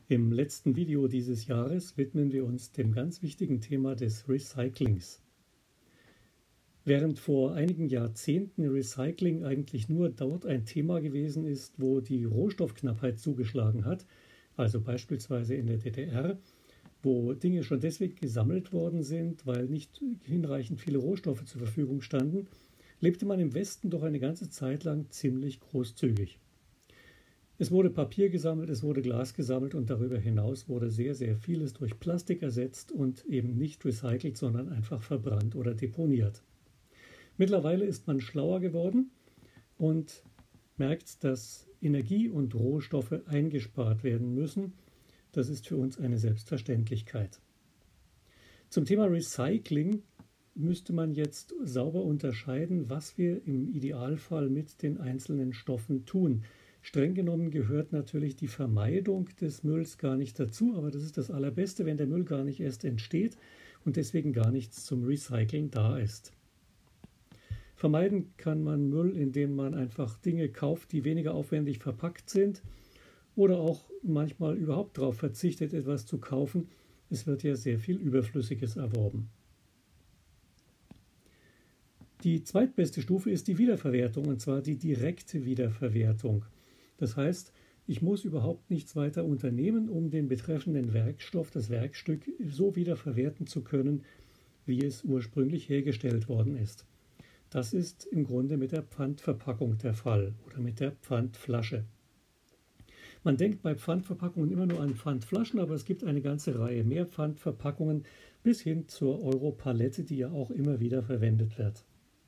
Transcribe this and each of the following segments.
Im letzten Video dieses Jahres widmen wir uns dem ganz wichtigen Thema des Recyclings. Während vor einigen Jahrzehnten Recycling eigentlich nur dort ein Thema gewesen ist, wo die Rohstoffknappheit zugeschlagen hat, also beispielsweise in der DDR, wo Dinge schon deswegen gesammelt worden sind, weil nicht hinreichend viele Rohstoffe zur Verfügung standen, lebte man im Westen doch eine ganze Zeit lang ziemlich großzügig. Es wurde Papier gesammelt, es wurde Glas gesammelt und darüber hinaus wurde sehr, sehr vieles durch Plastik ersetzt und eben nicht recycelt, sondern einfach verbrannt oder deponiert. Mittlerweile ist man schlauer geworden und merkt, dass Energie und Rohstoffe eingespart werden müssen. Das ist für uns eine Selbstverständlichkeit. Zum Thema Recycling müsste man jetzt sauber unterscheiden, was wir im Idealfall mit den einzelnen Stoffen tun. Streng genommen gehört natürlich die Vermeidung des Mülls gar nicht dazu, aber das ist das Allerbeste, wenn der Müll gar nicht erst entsteht und deswegen gar nichts zum Recyceln da ist. Vermeiden kann man Müll, indem man einfach Dinge kauft, die weniger aufwendig verpackt sind oder auch manchmal überhaupt darauf verzichtet, etwas zu kaufen. Es wird ja sehr viel Überflüssiges erworben. Die zweitbeste Stufe ist die Wiederverwertung, und zwar die direkte Wiederverwertung. Das heißt, ich muss überhaupt nichts weiter unternehmen, um den betreffenden Werkstoff, das Werkstück, so wiederverwerten zu können, wie es ursprünglich hergestellt worden ist. Das ist im Grunde mit der Pfandverpackung der Fall oder mit der Pfandflasche. Man denkt bei Pfandverpackungen immer nur an Pfandflaschen, aber es gibt eine ganze Reihe mehr Pfandverpackungen bis hin zur Europalette, die ja auch immer wieder verwendet wird.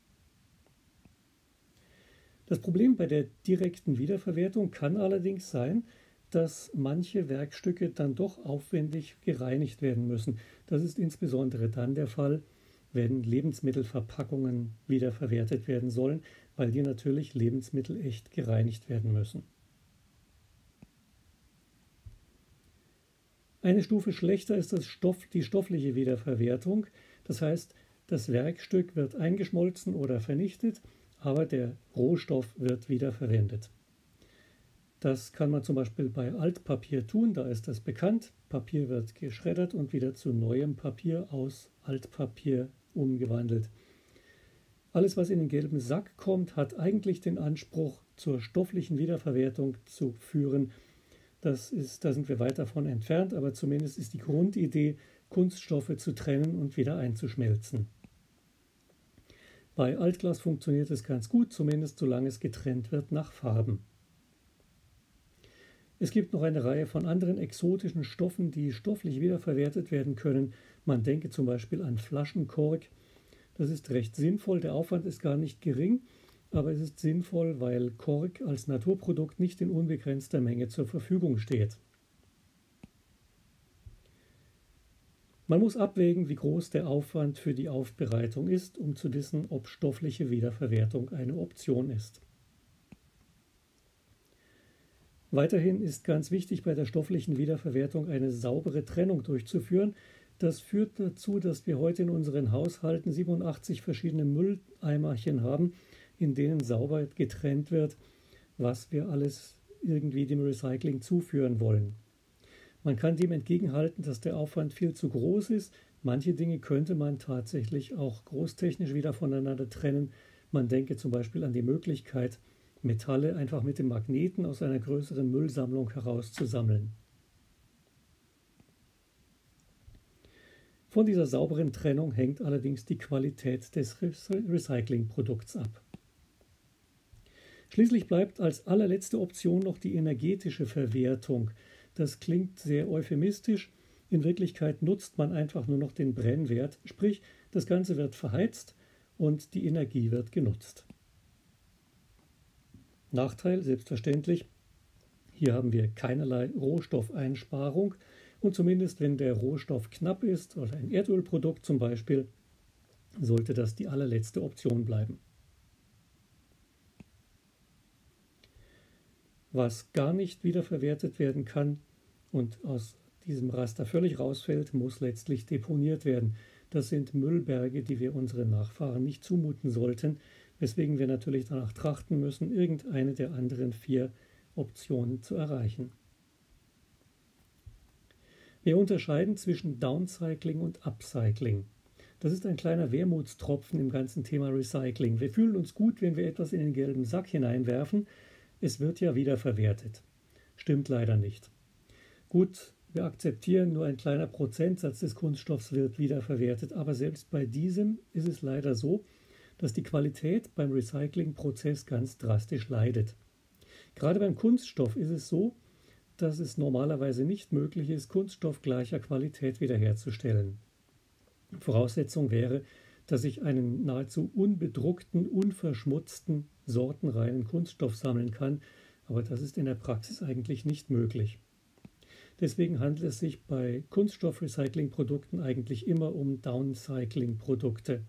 Das Problem bei der direkten Wiederverwertung kann allerdings sein, dass manche Werkstücke dann doch aufwendig gereinigt werden müssen. Das ist insbesondere dann der Fall, wenn Lebensmittelverpackungen wiederverwertet werden sollen, weil die natürlich lebensmittelecht gereinigt werden müssen. Eine Stufe schlechter ist die stoffliche Wiederverwertung. Das heißt, das Werkstück wird eingeschmolzen oder vernichtet, aber der Rohstoff wird wiederverwendet. Das kann man zum Beispiel bei Altpapier tun, da ist das bekannt. Papier wird geschreddert und wieder zu neuem Papier aus Altpapier umgewandelt. Alles, was in den gelben Sack kommt, hat eigentlich den Anspruch, zur stofflichen Wiederverwertung zu führen. Da sind wir weit davon entfernt, aber zumindest ist die Grundidee, Kunststoffe zu trennen und wieder einzuschmelzen. Bei Altglas funktioniert es ganz gut, zumindest solange es getrennt wird nach Farben. Es gibt noch eine Reihe von anderen exotischen Stoffen, die stofflich wiederverwertet werden können. Man denke zum Beispiel an Flaschenkork. Das ist recht sinnvoll, der Aufwand ist gar nicht gering, aber es ist sinnvoll, weil Kork als Naturprodukt nicht in unbegrenzter Menge zur Verfügung steht. Man muss abwägen, wie groß der Aufwand für die Aufbereitung ist, um zu wissen, ob stoffliche Wiederverwertung eine Option ist. Weiterhin ist ganz wichtig, bei der stofflichen Wiederverwertung eine saubere Trennung durchzuführen. Das führt dazu, dass wir heute in unseren Haushalten 87 verschiedene Mülleimerchen haben, in denen sauber getrennt wird, was wir alles irgendwie dem Recycling zuführen wollen. Man kann dem entgegenhalten, dass der Aufwand viel zu groß ist. Manche Dinge könnte man tatsächlich auch großtechnisch wieder voneinander trennen. Man denke zum Beispiel an die Möglichkeit, Metalle einfach mit dem Magneten aus einer größeren Müllsammlung herauszusammeln. Von dieser sauberen Trennung hängt allerdings die Qualität des Recyclingprodukts ab. Schließlich bleibt als allerletzte Option noch die energetische Verwertung. Das klingt sehr euphemistisch. In Wirklichkeit nutzt man einfach nur noch den Brennwert, sprich, das Ganze wird verheizt und die Energie wird genutzt. Nachteil, selbstverständlich, hier haben wir keinerlei Rohstoffeinsparung und zumindest wenn der Rohstoff knapp ist oder ein Erdölprodukt zum Beispiel, sollte das die allerletzte Option bleiben. Was gar nicht wiederverwertet werden kann und aus diesem Raster völlig rausfällt, muss letztlich deponiert werden. Das sind Müllberge, die wir unseren Nachfahren nicht zumuten sollten, weswegen wir natürlich danach trachten müssen, irgendeine der anderen 4 Optionen zu erreichen. Wir unterscheiden zwischen Downcycling und Upcycling. Das ist ein kleiner Wermutstropfen im ganzen Thema Recycling. Wir fühlen uns gut, wenn wir etwas in den gelben Sack hineinwerfen. Es wird ja wiederverwertet. Stimmt leider nicht. Gut, wir akzeptieren, nur ein kleiner Prozentsatz des Kunststoffs wird wiederverwertet, aber selbst bei diesem ist es leider so, dass die Qualität beim Recyclingprozess ganz drastisch leidet. Gerade beim Kunststoff ist es so, dass es normalerweise nicht möglich ist, Kunststoff gleicher Qualität wiederherzustellen. Voraussetzung wäre, dass ich einen nahezu unbedruckten, unverschmutzten, sortenreinen Kunststoff sammeln kann, aber das ist in der Praxis eigentlich nicht möglich. Deswegen handelt es sich bei Kunststoffrecyclingprodukten eigentlich immer um Downcycling-Produkte.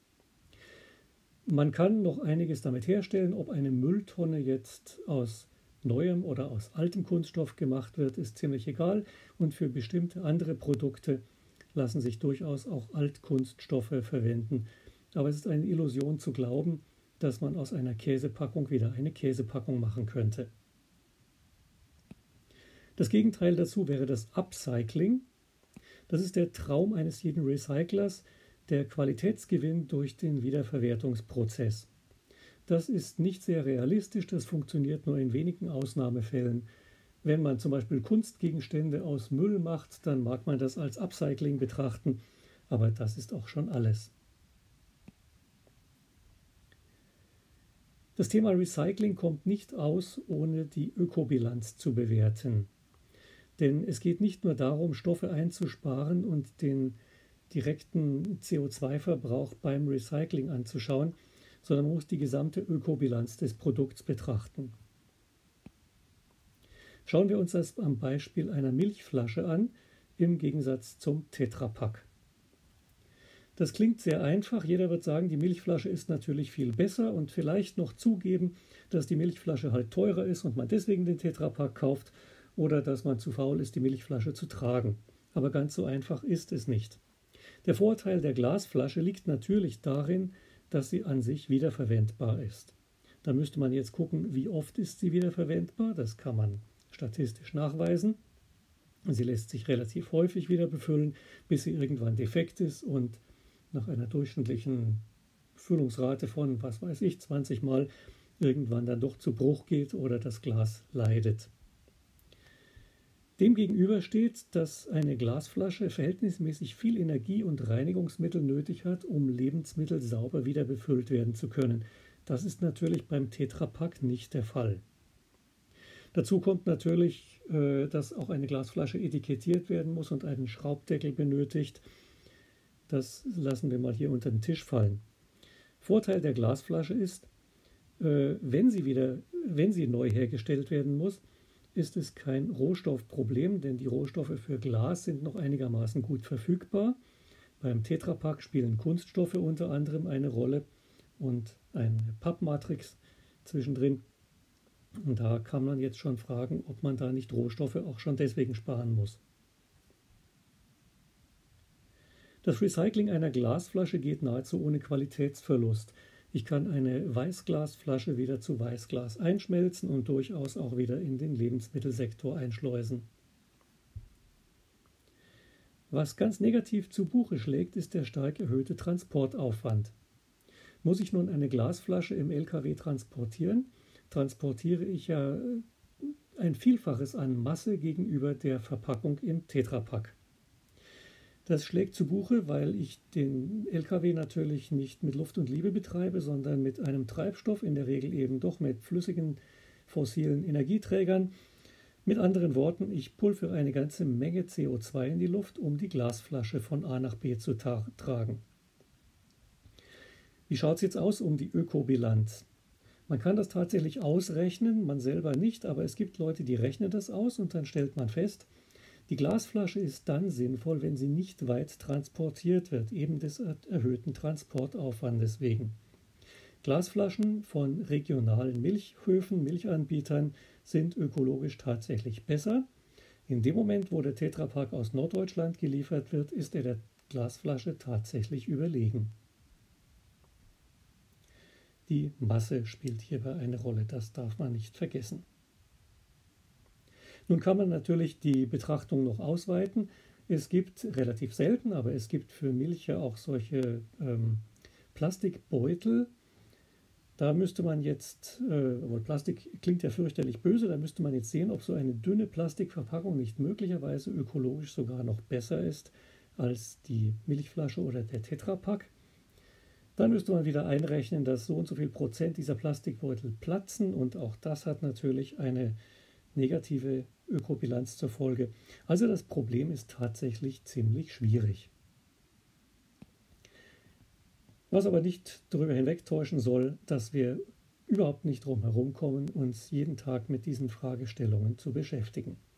Man kann noch einiges damit herstellen, ob eine Mülltonne jetzt aus neuem oder aus altem Kunststoff gemacht wird, ist ziemlich egal, und für bestimmte andere Produkte lassen sich durchaus auch Altkunststoffe verwenden. Aber es ist eine Illusion zu glauben, dass man aus einer Käsepackung wieder eine Käsepackung machen könnte. Das Gegenteil dazu wäre das Upcycling. Das ist der Traum eines jeden Recyclers, der Qualitätsgewinn durch den Wiederverwertungsprozess. Das ist nicht sehr realistisch, das funktioniert nur in wenigen Ausnahmefällen. Wenn man zum Beispiel Kunstgegenstände aus Müll macht, dann mag man das als Upcycling betrachten, aber das ist auch schon alles. Das Thema Recycling kommt nicht aus, ohne die Ökobilanz zu bewerten. Denn es geht nicht nur darum, Stoffe einzusparen und den direkten CO2-Verbrauch beim Recycling anzuschauen, sondern man muss die gesamte Ökobilanz des Produkts betrachten. Schauen wir uns das am Beispiel einer Milchflasche an, im Gegensatz zum Tetrapack. Das klingt sehr einfach, jeder wird sagen, die Milchflasche ist natürlich viel besser und vielleicht noch zugeben, dass die Milchflasche halt teurer ist und man deswegen den Tetrapack kauft oder dass man zu faul ist, die Milchflasche zu tragen. Aber ganz so einfach ist es nicht. Der Vorteil der Glasflasche liegt natürlich darin, dass sie an sich wiederverwendbar ist. Da müsste man jetzt gucken, wie oft ist sie wiederverwendbar. Das kann man statistisch nachweisen. Sie lässt sich relativ häufig wieder befüllen, bis sie irgendwann defekt ist und nach einer durchschnittlichen Füllungsrate von, 20 Mal irgendwann dann doch zu Bruch geht oder das Glas leidet. Demgegenüber steht, dass eine Glasflasche verhältnismäßig viel Energie und Reinigungsmittel nötig hat, um Lebensmittel sauber wieder befüllt werden zu können. Das ist natürlich beim Tetrapack nicht der Fall. Dazu kommt natürlich, dass auch eine Glasflasche etikettiert werden muss und einen Schraubdeckel benötigt. Das lassen wir mal hier unter den Tisch fallen. Vorteil der Glasflasche ist, wenn sie neu hergestellt werden muss, ist es kein Rohstoffproblem, denn die Rohstoffe für Glas sind noch einigermaßen gut verfügbar. Beim Tetrapack spielen Kunststoffe unter anderem eine Rolle und eine Pappmatrix zwischendrin. Und da kann man jetzt schon fragen, ob man da nicht Rohstoffe auch schon deswegen sparen muss. Das Recycling einer Glasflasche geht nahezu ohne Qualitätsverlust. Ich kann eine Weißglasflasche wieder zu Weißglas einschmelzen und durchaus auch wieder in den Lebensmittelsektor einschleusen. Was ganz negativ zu Buche schlägt, ist der stark erhöhte Transportaufwand. Muss ich nun eine Glasflasche im LKW transportieren, transportiere ich ja ein Vielfaches an Masse gegenüber der Verpackung im Tetrapack. Das schlägt zu Buche, weil ich den LKW natürlich nicht mit Luft und Liebe betreibe, sondern mit einem Treibstoff, in der Regel eben doch mit flüssigen fossilen Energieträgern. Mit anderen Worten, ich pulvere eine ganze Menge CO2 in die Luft, um die Glasflasche von A nach B zu tragen. Wie schaut es jetzt aus um die Ökobilanz? Man kann das tatsächlich ausrechnen, man selber nicht, aber es gibt Leute, die rechnen das aus und dann stellt man fest, die Glasflasche ist dann sinnvoll, wenn sie nicht weit transportiert wird, eben des erhöhten Transportaufwandes wegen. Glasflaschen von regionalen Milchhöfen, Milchanbietern sind ökologisch tatsächlich besser. In dem Moment, wo der Tetrapack aus Norddeutschland geliefert wird, ist er der Glasflasche tatsächlich überlegen. Die Masse spielt hierbei eine Rolle, das darf man nicht vergessen. Nun kann man natürlich die Betrachtung noch ausweiten. Es gibt relativ selten, aber es gibt für Milch ja auch solche Plastikbeutel. Da müsste man jetzt, Plastik klingt ja fürchterlich böse, da müsste man jetzt sehen, ob so eine dünne Plastikverpackung nicht möglicherweise ökologisch sogar noch besser ist als die Milchflasche oder der Tetrapack. Dann müsste man wieder einrechnen, dass so und so viel Prozent dieser Plastikbeutel platzen und auch das hat natürlich eine negative Ökobilanz zur Folge. Also das Problem ist tatsächlich ziemlich schwierig. Was aber nicht darüber hinwegtäuschen soll, dass wir überhaupt nicht drum herum kommen, uns jeden Tag mit diesen Fragestellungen zu beschäftigen.